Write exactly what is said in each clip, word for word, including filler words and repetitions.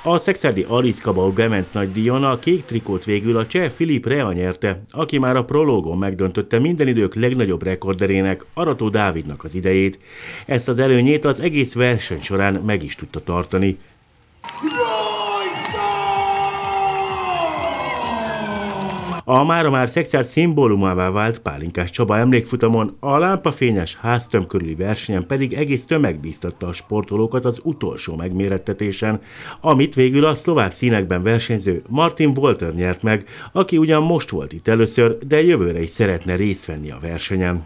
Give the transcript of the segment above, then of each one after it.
A szekszárdi Alisz-Cabau Gemenc nagydíjon a kék trikót végül a cseh Filip Rea nyerte, aki már a prológon megdöntötte minden idők legnagyobb rekorderének, Arató Dávidnak az idejét. Ezt az előnyét az egész verseny során meg is tudta tartani. A mára már Szekszárd szimbólumává vált Pálinkás Csaba emlékfutamon, a lámpafényes háztömb körüli versenyen pedig egész tömeg bíztatta a sportolókat az utolsó megmérettetésen, amit végül a szlovák színekben versenyző Martin Wolter nyert meg, aki ugyan most volt itt először, de jövőre is szeretne részt venni a versenyen.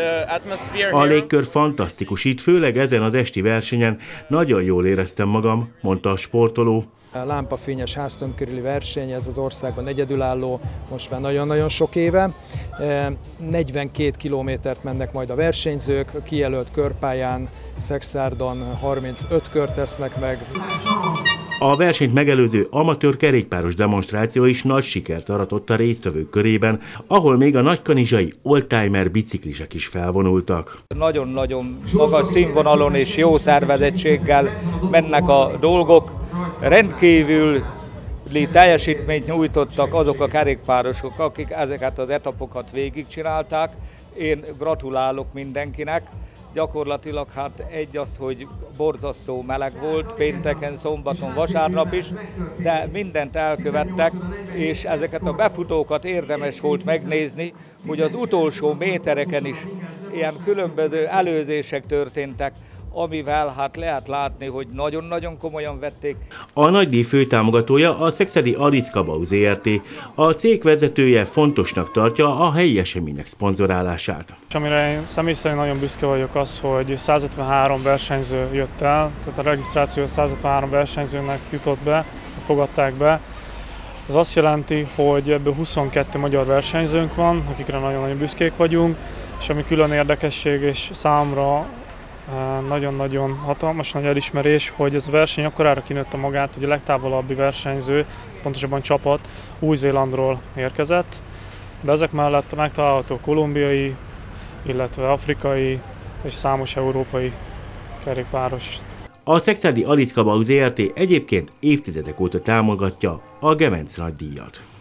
A légkör fantasztikus itt, főleg ezen az esti versenyen. Nagyon jól éreztem magam, mondta a sportoló. A lámpafényes háztömb körüli verseny, ez az országban egyedülálló, most már nagyon-nagyon sok éve. negyvenkét kilométert mennek majd a versenyzők, a kijelölt körpályán Szekszárdon harmincöt kört tesznek meg. A versenyt megelőző amatőr kerékpáros demonstráció is nagy sikert aratott a résztvevők körében, ahol még a nagykanizsai oldtimer biciklisek is felvonultak. Nagyon-nagyon magas színvonalon és jó szervezettséggel mennek a dolgok. Rendkívüli teljesítményt nyújtottak azok a kerékpárosok, akik ezeket az etapokat végigcsinálták. Én gratulálok mindenkinek. Gyakorlatilag hát egy az, hogy borzasztó meleg volt, pénteken, szombaton, vasárnap is, de mindent elkövettek, és ezeket a befutókat érdemes volt megnézni, hogy az utolsó métereken is ilyen különböző előzések történtek, amivel hát lehet látni, hogy nagyon-nagyon komolyan vették. A nagydíj főtámogatója a szekszárdi Alisz-Cabau zé er té. A cég vezetője fontosnak tartja a helyi események szponzorálását. Amire én személy szerint nagyon büszke vagyok az, hogy százötvenhárom versenyző jött el, tehát a regisztráció százötvenhárom versenyzőnek jutott be, fogadták be. Ez azt jelenti, hogy ebből huszonkettő magyar versenyzőnk van, akikre nagyon-nagyon büszkék vagyunk, és ami külön érdekesség és számra nagyon-nagyon hatalmas nagy elismerés, hogy ez a verseny akkorára kinőtte magát, hogy a legtávolabbi versenyző, pontosabban csapat Új-Zélandról érkezett, de ezek mellett megtalálható kolumbiai, illetve afrikai és számos európai kerékpáros. A szekszárdi Alisz-Cabau zé er té egyébként évtizedek óta támogatja a Gemenc nagydíjat.